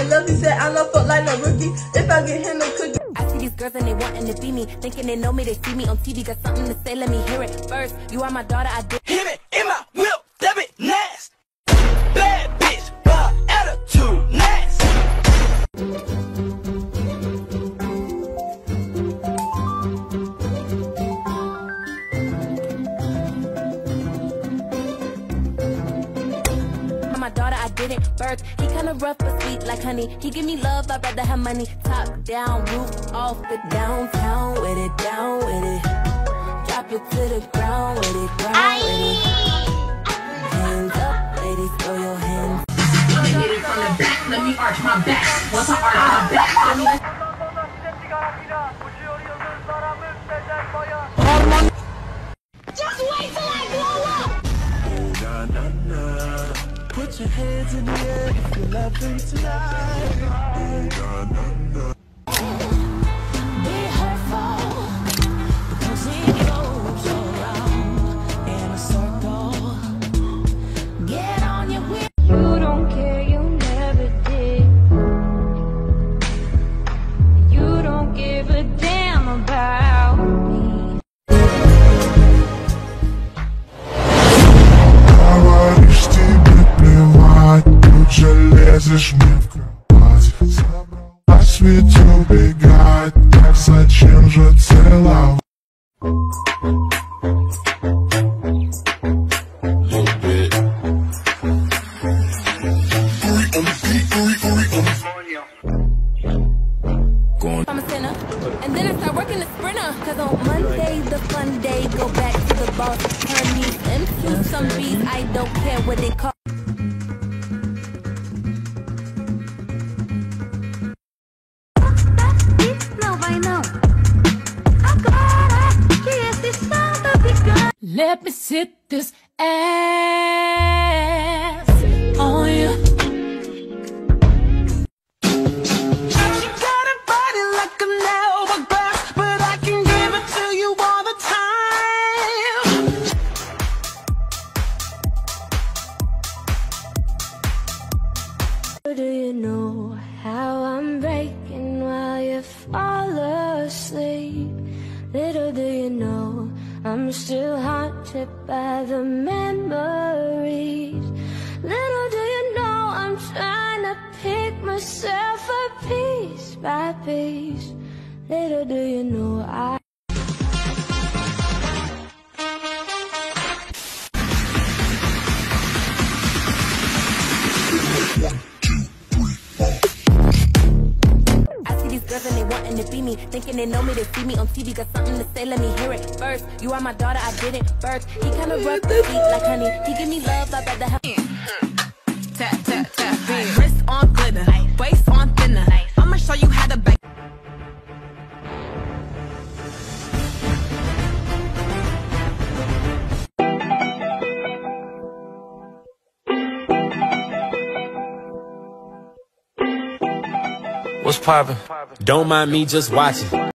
in love, he said I don't fuck like no rookie. If I get him no cookie. I see these girls and they wanting to be me, thinking they know me, they see me on TV, got something to say, let me hear it first. You are my daughter, I did. Hit it in my whip, that bit nasty. Bad bitch, but attitude nasty. My daughter, I didn't birth. He kinda rough but sweet like honey. He give me love, I'd rather have money. Top down, roof off the downtown with it, down with it. Drop it to the ground with it, ground with it. Hands up, ladies, throw your hands. Let me hit it from the back, let me arch my back. Once I arch my back, let me... Just wait till I blow up! Put your hands in the air if you love me tonight. Be hurtful, because it goes around in a circle. Get on your wheel. You don't care, you never did. You don't give a damn about me. Говоришь, тебе плевать, тут же лезешь мне в кровать. Собралась ведь убегать, так зачем же целовать? I'm a sinner, and then I start working the sprinter. Cause on Monday, the fun day, go back to the boss. Turn these into some beats, I don't care what they call. Let me sit this ass on you. Do you know how I'm breaking while you fall asleep? Little do you know I'm still haunted by the memories. Little do you know I'm trying to pick myself up piece by piece. Little do you know I see these girls and they wanting to be me, thinking they know me, they see me on TV, got something to say, let me hear it first. You are my daughter, I didn't birth. He kinda rough but sweet like honey. He give me love, I'd rather have. Tap, tap, tap, wrist on glitter, waist on thinner. I'ma show you how to bake. What's poppin'? Don't mind me just watching.